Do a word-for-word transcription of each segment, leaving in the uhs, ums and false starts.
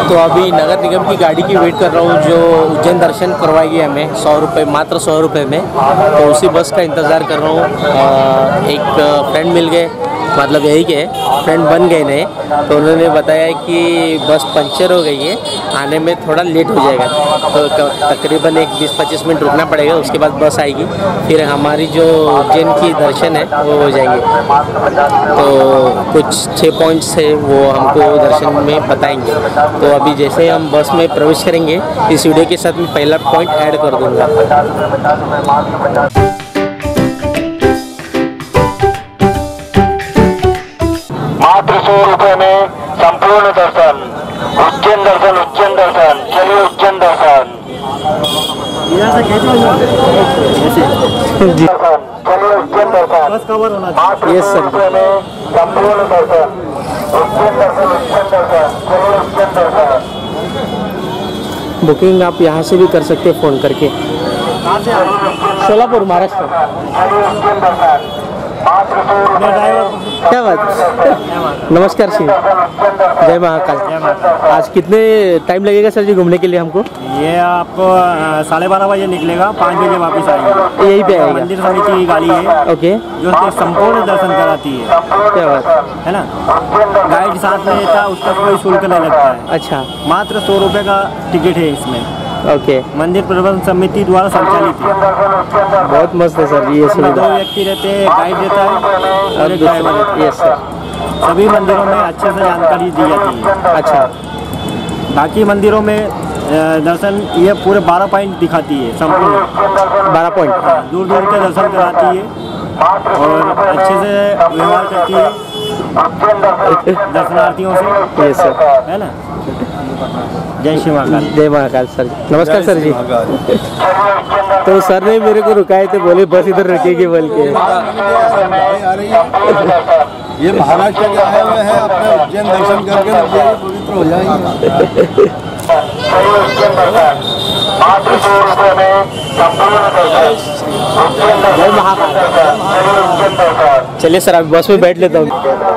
तो अभी नगर निगम की गाड़ी की वेट कर रहा हूँ जो उज्जैन दर्शन करवाएगी हमें सौ रुपये मात्र सौ रुपये में। तो उसी बस का इंतज़ार कर रहा हूँ। एक फ्रेंड मिल गए, मतलब यही के फ्रेंड बन गए नए, तो उन्होंने बताया कि बस पंचर हो गई है, आने में थोड़ा लेट हो जाएगा, तो तकरीबन एक बीस पच्चीस मिनट रुकना पड़ेगा। उसके बाद बस आएगी, फिर हमारी जो उज्जैन की दर्शन है वो हो जाएंगे। तो कुछ छः पॉइंट्स है वो हमको दर्शन में बताएंगे। तो अभी जैसे हम बस में प्रवेश करेंगे इस वीडियो के साथ मैं पहला पॉइंट ऐड कर दूँगा। मात्र सौ रुपए में संपूर्ण दर्शन, उज्जैन दर्शन, उज्जैन दर्शन, चलिए उज्जैन दर्शन, चलिए उज्जैन दर्शन, मात्र सौ रुपए में संपूर्ण दर्शन, उज्जैन दर्शन, उज्जैन दर्शन, चलिए उज्जैन दर्शन। बुकिंग आप यहाँ से भी कर सकते हैं फ़ोन करके। सोलापुर, महाराष्ट्र। क्या बात। नमस्कार सिंह, जय महाकाल। आज कितने टाइम लगेगा सर जी घूमने के लिए हमको? ये आपको साढ़े बारह बजे निकलेगा, पाँच बजे वापस आएगी। यही पे आएगा? मंदिर समिति की गाड़ी है, ओके, जो संपूर्ण दर्शन कराती है। क्या बात है ना। गाइड साथ में रहता है, उसका कोई शुल्क नहीं लगता है। अच्छा, मात्र सौ रुपये का टिकट है इसमें। ओके, मंदिर प्रबंधन समिति द्वारा संचालित है। बहुत मस्त है सर ये सुविधा। दो व्यक्ति रहते हैं, गाइड रहता है और एक ड्राइवर रहता है। Yes sir. सभी मंदिरों में अच्छे से जानकारी दी जाती है। अच्छा, बाकी मंदिरों में दर्शन ये पूरे बारह पॉइंट दिखाती है, संपूर्ण बारह पॉइंट दूर दूर के दर्शन कराती है और अच्छे से व्यवहार करती है दर्शनार्थियों से। यस सर, है ना। जय श्री महाकाल। जय महाकाल सर। नमस्कार सर जी। तो सर ने मेरे को रुकाए थे, बोले बस इधर रुकेगी बोल के। ये महाराष्ट्र के आए हुए हैं, अपने उज्जैन दर्शन करके पवित्र हो जाएंगे। जय महाकाल। चलिए सर, अभी बस में बैठ लेता हूँ।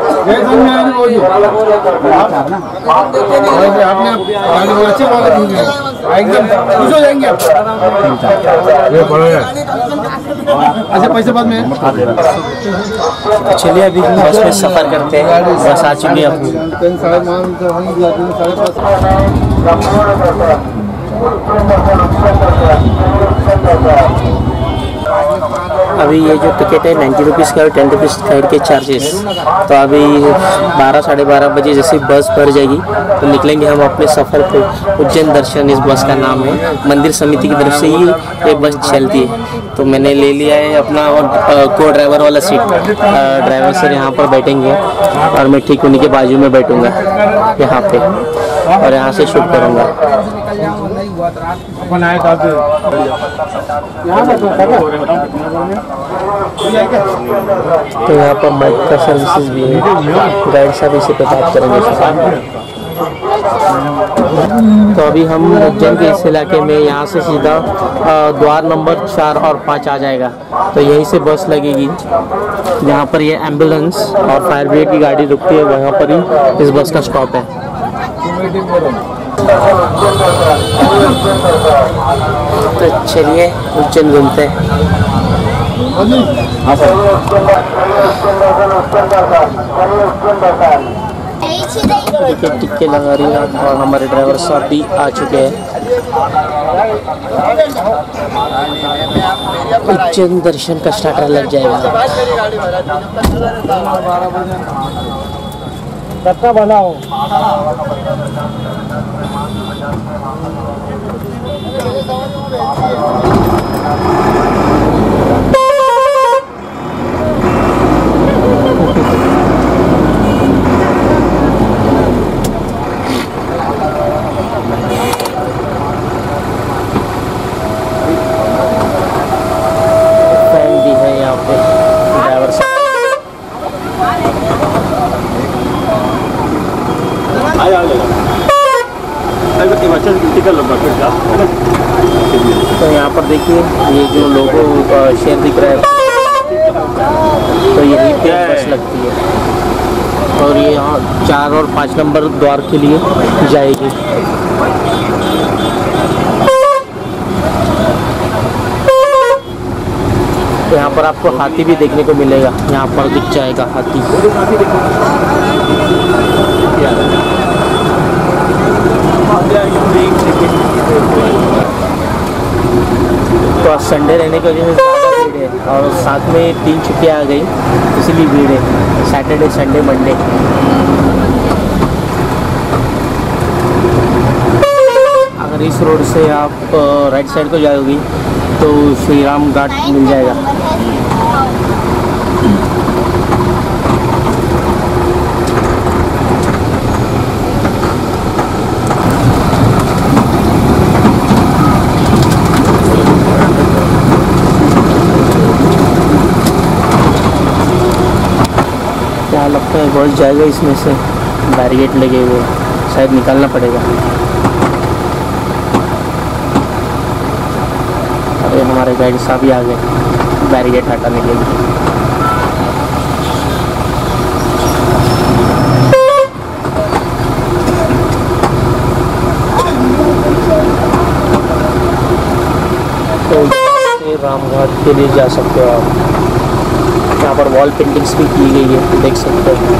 अच्छा, पैसे बाद में। चलिए अभी बस में सफ़र करते हैं, बस आ चुकी है अपनी। अभी ये जो टिकट है नाइन्टी रुपीज़ का और टेन रुपीज़ साइड के चार्जेस। तो अभी बारह साढ़े बारह बजे जैसे बस भर जाएगी तो निकलेंगे हम अपने सफ़र को। उज्जैन दर्शन इस बस का नाम है, मंदिर समिति की तरफ से ही ये बस चलती है। तो मैंने ले लिया है अपना और को ड्राइवर वाला सीट। ड्राइवर सर यहाँ पर बैठेंगे और मैं ठीक उन्हीं के बाजू में बैठूँगा यहाँ पे, और यहाँ से शूट करूँगा। तो यहाँ पर माइक का सर्विसेज भी है, गाइड साहब इसी पे बात करेंगे। तो अभी हम उज्जैन के इस इलाके में यहाँ से सीधा द्वार नंबर चार और पाँच आ जाएगा। तो यहीं से बस लगेगी, जहाँ पर ये एम्बुलेंस और फायर ब्रिगेड की गाड़ी रुकती है, वहाँ पर ही इस बस का स्टॉप है। तो चलिए उज्जैन घूमते हैं। देखिए टिक्के लगा रही है और हमारे ड्राइवर साहब भी आ चुके हैं। उज्जैन दर्शन का स्टार्टर लग जाएगा। कितना बनाओ। फैन भी है यहाँ पे ड्राइवर साहब। तो यहाँ पर देखिए ये जो लोगो शेयर दिख रहा है, तो यही पे बस लगती है। और ये यहाँ चार और पाँच नंबर द्वार के लिए जाएगी। तो यहाँ पर आपको हाथी भी देखने को मिलेगा, यहाँ पर दिख जाएगा हाथी। तो आज संडे रहने की वजह से ज़्यादा भीड़ है और साथ में तीन छुट्टियाँ आ गई, इसीलिए भीड़ है। Saturday, Sunday, Monday. अगर इस रोड से आप राइट साइड को जाओगी तो श्री राम घाट मिल जाएगा। क्या लगता है बस जाएगा इसमें से, बैरिकेड लगे हुए, शायद निकालना पड़ेगा। अरे हमारे गाइड साहब ही आ गए बैरिकेड हटाने के लिए। तो रामघाट के लिए जा सकते हो आप। यहाँ पर वॉल पेंटिंग्स भी की गई है, देख सकते हो।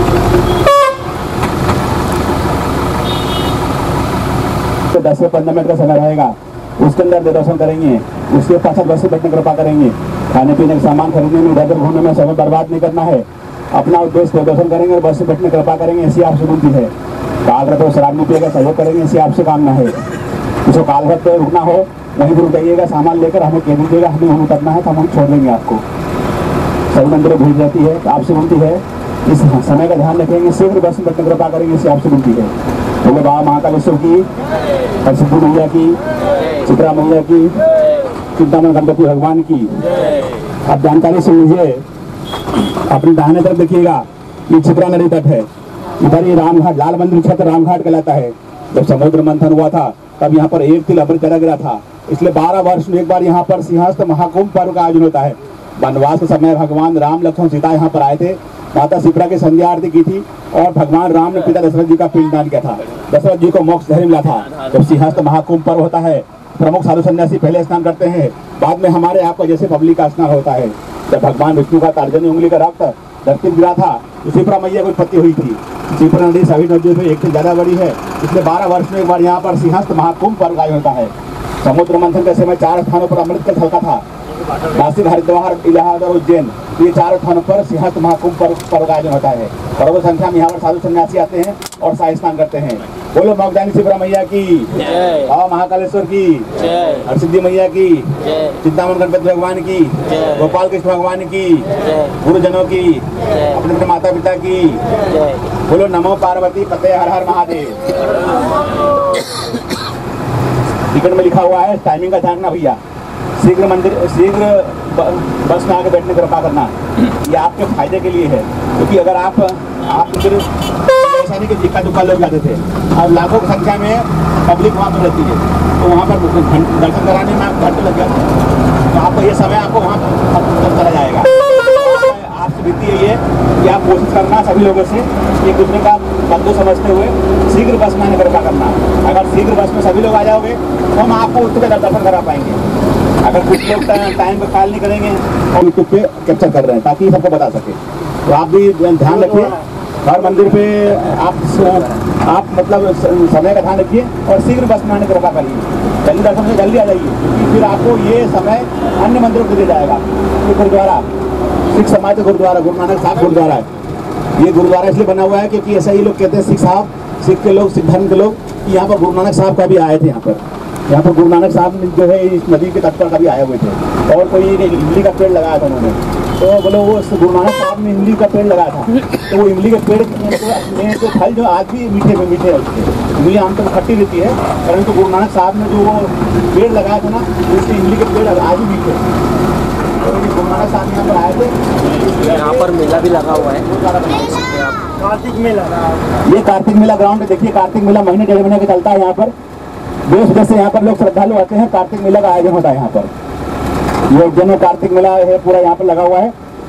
तो दस से पंद्रह मिनट का समय रहेगा, उसके अंदर दर्शन करेंगे। उसके पश्चात बस से बैठने की कृपा करेंगे। खाने पीने का सामान खरीदने में, इधर घूमने में समय बर्बाद नहीं करना है। अपना उद्देश्य दर्शन करेंगे और बस से बैठने की कृपा करेंगे, ऐसी आपसे विनती है। कालघाट पर शराब नहीं पिएगा, सहयोग करेंगे, ऐसी आपसे कामना है। किसी कालघाट पर रुकना हो वहीं पर रुकाइएगा, सामान लेकर हमें कह दीजिएगा, हमें वहाँ उतरना है तो हम छोड़ देंगे आपको। सभी मंदिरों भीड़ रहती है, आपसे विनती है इस समय का ध्यान रखेंगे। शीघ्र बस में बैठने की कृपा करेंगे, इससे आपसे विनती है। बोले बाबा महाकालेश्वर की, सिद्धू मैया की, चित्रा मैया की, चिंतामण गणपति भगवान की। आप जानकारी सुन लीजिए। अपने दाहिने तरफ देखिएगा, ये चित्रा नदी तट है। इधर ये रामघाट, लाल मंदिर क्षेत्र रामघाट कहलाता है। जब समुद्र मंथन हुआ था तब यहाँ पर एक तिल अमृत चला गिरा था, इसलिए बारह वर्ष में एक बार यहाँ पर सिंहस्थ महाकुंभ पर्व का आयोजन होता है। वनवास के समय भगवान राम, लक्ष्मण, सीता यहाँ पर आए थे। माता सीता की संध्या आरती की थी और भगवान राम ने पिता दशरथ जी का पिंडदान किया था। दशरथ जी को मोक्ष धैर्य मिला था। जब सिंहस्थ महाकुंभ पर्व होता है, प्रमुख साधु सन्यासी पहले स्नान करते हैं, बाद में हमारे आपका जैसे पब्लिक का स्नान होता है। जब भगवान विष्णु का तर्जनी उंगली का रक्त धरती में गिरा था तो शिप्रा मैया की उत्पत्ति हुई थी। शिप्रा नदी सभी नदियों में एक से ज्यादा बड़ी है, इसलिए बारह वर्ष में एक बार यहाँ पर सिंहस्थ महाकुंभ पर्व का आयोजन होता है। समुद्र मंथन के समय चार स्थानों पर अमृत का छलका था। नासिक, हरिद्वार, इलाहाबाद और उज्जैन, ये चारों स्थानों पर सिंहस्थ महाकुंभ पर्व का आयोजन होता है। करोड़ों संख्या में यहाँ पर साधु सन्यासी आते हैं और शाही स्नान करते हैं। बोलो मौगदानी शिप्रा मैया की, बाबा महाकालेश्वर की, हरसिद्धि मैया की, चिंतामण गणपति भगवान की, गोपाल कृष्ण भगवान की, गुरुजनों की, अपने अपने माता पिता की। बोलो नमो पार्वती पते हर हर महादेव। टिकट में लिखा हुआ है, टाइमिंग का ध्यान रखना भैया। शीघ्र मंदिर शीघ्र बस में आके बैठने की कृपा करना, ये आपके फायदे के लिए है। क्योंकि अगर आप आप ऐसा नहीं कि दिक्कत दुक्का लोग जाते थे, अब लाखों की संख्या में पब्लिक वहाँ पर रहती है, तो वहाँ पर दर्शन कराने में आप घंटे लग जाते हैं। तो आपको ये समय आपको वहाँ पर चला जाएगा। आपसे विनती है ये कि आप कोशिश करना सभी लोगों से एक दूसरे का बंधु समझते हुए शीघ्र बस में आने की कृपा करना। अगर शीघ्र बस में सभी लोग आ जाओगे तो हम आपको उसके दर्शन करा पाएंगे। अगर कुछ लोग टाइम पे ख्याल नहीं करेंगे और यूट्यूब पे कैप्चर कर रहे हैं ताकि सबको बता सके, तो आप भी ध्यान रखिए। हर मंदिर पे आप आप मतलब समय का ध्यान रखिए और शीघ्र बस में आने की कृपा करिए। जल्दी दर्शन से जल्दी आ जाइए, क्योंकि फिर आपको ये समय अन्य मंदिरों को दिया जाएगा। ये गुरुद्वारा सिख समाज का गुरुद्वारा, गुरु नानक साहब गुरुद्वारा है। ये गुरुद्वारा इसलिए बना हुआ है क्योंकि ऐसा ही लोग कहते हैं, सिख साहब, सिख के लोग, सिख धर्म के लोग, कि यहाँ पर गुरु नानक साहब का भी आए थे। यहाँ पर यहाँ पर गुरु नानक साहब जो है इस नदी के तट पर कभी आए हुए थे और कोई इमली का पेड़ लगाया था उन्होंने। तो बोलो वो गुरु नानक साहब ने इमली का पेड़ लगाया था, तो वो इमली के पेड़ में तो फल जो आज भी मीठे में मीठे रहते हैं। इमली आमतौर पर खट्टी रहती है, परंतु गुरु नानक साहब ने जो वो पेड़ लगाया था ना, उसके इमली के पेड़ आज भी मीठे। गुरु नानक साहब यहाँ पर आए थे। यहाँ पर मेला भी लगा हुआ है, कार्तिक मेला। ये कार्तिक मेला ग्राउंड देखिए, कार्तिक मेला महीने डेढ़ महीने का चलता है। यहाँ पर देश विदेश से यहाँ पर लोग श्रद्धालु आते हैं। कार्तिक मेला का आयोजन होता है यहाँ पर। ये उज्जैन में कार्तिक मेला है, पूरा यहाँ पर लगा हुआ है।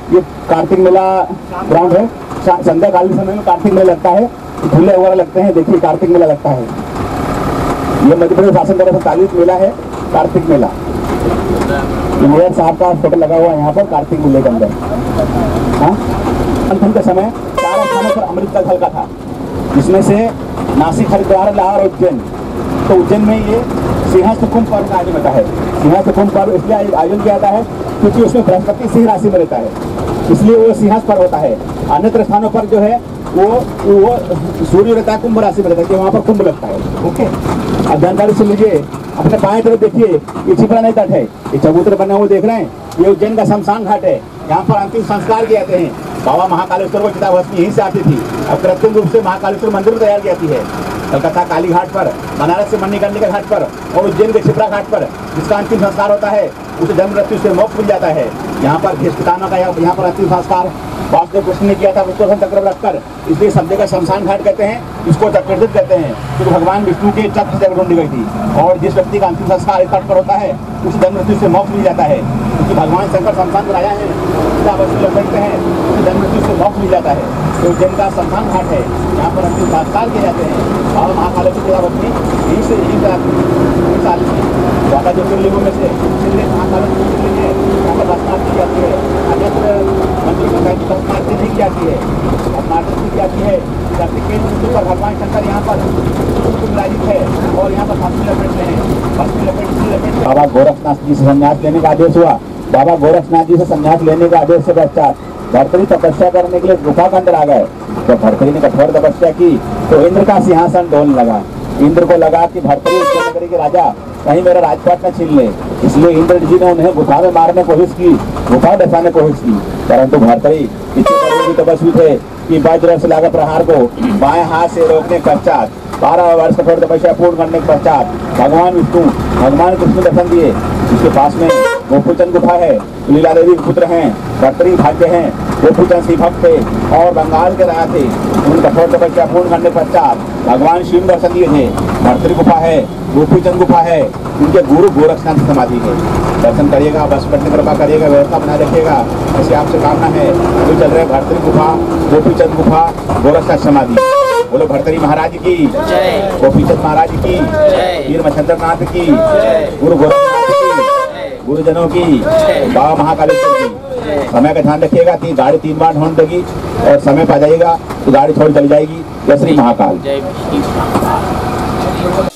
ये कार्तिक मेला ग्राउंड है। संध्याकालीन समय में कार्तिक मेला लगता है, झूले वगैरह लगते हैं। देखिए कार्तिक मेला लगता है। ये मध्य प्रदेश शासन द्वारा संचालित मेला है कार्तिक मेला। मेयर साहब का फोटो लगा हुआ है यहाँ पर कार्तिक मेले के अंदर। हाँ, अंतिम के समय चार स्थानों पर अमृत कलश हल्का था, जिसमें से नासिक, हरिद्वार, लाहौर, उज्जैन। तो उज्जैन में ये सिंहस्थ कुंभ पर्व का आयोजन होता है। सिंहस्थ कुंभ पर्व इसलिए आयोजन किया जाता है क्योंकि उसमें बृहस्पति सिंह राशि में रहता है, इसलिए वो सिंहस्थ पर्व होता है। अन्य स्थानों पर जो है वो वो सूर्य रहता है, कुंभ राशि में रहता है, कि वहाँ पर कुंभ लगता है। ओके, अब जानकारी सुन लीजिए। अपने बाएं तरफ देखिए, ये छिपरा नहीं तट है, ये चबूतरे बने हुए देख रहे हैं, ये उज्जैन का शमशान घाट है। यहाँ पर अंतिम संस्कार किए जाते हैं। बाबा महाकालेश्वर को चिताभस्मी यहीं से आती थी। अब कृत्रिम रूप से महाकालेश्वर मंदिर में तैयार की जाती है। कलकत्ता काली घाट पर, बनारस से मणिकर्णिका घाट पर और उज्जैन के छिपरा घाट पर जिसका अंतिम संस्कार होता है उसे जन्म मृत्यु से मोक्ष मिल जाता है। यहाँ पर भीष्मपितामह का यहाँ पर अंतिम संस्कार वासुदेव कृष्ण ने किया था, उसको चक्र रखकर, इसलिए सब जगह शमशान घाट कहते हैं, इसको चक्रधर कहते हैं, क्योंकि भगवान विष्णु के चक्र से ढूंढी गई थी। और जिस व्यक्ति का अंतिम संस्कार इस तट पर होता है उसे जन्म मृत्यु से मोक्ष मिल जाता है, क्योंकि भगवान शंकर शमशान पर आया है, लपेटते हैं, उसे जन्म मृत्यु से मोक्ष मिल जाता है। तो उज्जैन का शमशान घाट है, यहाँ पर अंतिम संस्कार किए जाते हैं। बाबा महाकालेश्वर चिताभस्मी यहीं से यहीं बाबा ज्योतिर्लिंगों में से महाकालेश्वर ज्योतिर्लिंग है, यहाँ पर दर्शनार्थ की जाती है। अन्यत्र मंदिर में दर्शनार्थ नहीं की जाती है, दर्शनार्थ की जाती है। कार्तिकेय मृत्यु पर भगवान शंकर यहाँ पर विराजित है और यहाँ पर भस्मी लपेटते हैं। भस्मी लपेटते लपेटते बाबा गोरखनाथ जी से संन्यास लेने का आदेश हुआ। बाबा गोरखनाथ जी से संन्यास लेने का आदेश के पश्चात भर्तृहरि तपस्या करने के लिए गुफा के अंदर आ गए। जब भर्तृहरि ने कठोर तपस्या की तो इंद्र का सिंहासन डोलने लगा। इंद्र को लगा कि भर्तृहरि उज्जैन नगरी के राजा कहीं मेरा राजपाट न छीन ले, इसलिए इंद्र जी ने उन्हें गुफा में मारने की कोशिश की, गुफा बचाने की कोशिश की, परंतु भर्तृहरि इतने तपस्वी थे कि वज्र से लगा प्रहार को बाएं हाथ से रोकने के पश्चात बारह वर्ष कठोर तपस्या पूर्ण करने के पश्चात भगवान विष्णु भगवान कृष्ण दर्शन दिए। उसके पास में गोपीचंद गुफा है, लीला देवी के पुत्र हैं, भर्तृहरि भाग्य हैं, गोपीचंद शिव भक्त थे और बंगाल के राजा थे। उन कठोर तपस्या पूर्ण करने के पश्चात भगवान शिव दर्शन दिए थे। भर्तृहरि गुफा है, गोपीचंद गुफा है, उनके गुरु गोरखनाथ की समाधि है। दर्शन करिएगा, बस पटने कृपा करिएगा, व्यवस्था बना रखिएगा, ऐसे आपसे कामना है। अभी चल रहे भर्तृहरि गुफा, गोपीचंद गुफा, गोरखनाथ समाधि। बोलो भर्तृहरि महाराज की जय, गोपीचंद महाराज की जय, वीर मच्छिंद्र नाथ की जय, गुरु गोरखनाथ की, गुरुजनों की, बाबा महाकालेश्वर की। समय का ध्यान रखिएगा कि गाड़ी तीन बार ढूंढ देगी और समय पा जाएगा तो गाड़ी छोड़ चली जाएगी। जय श्री महाकाल।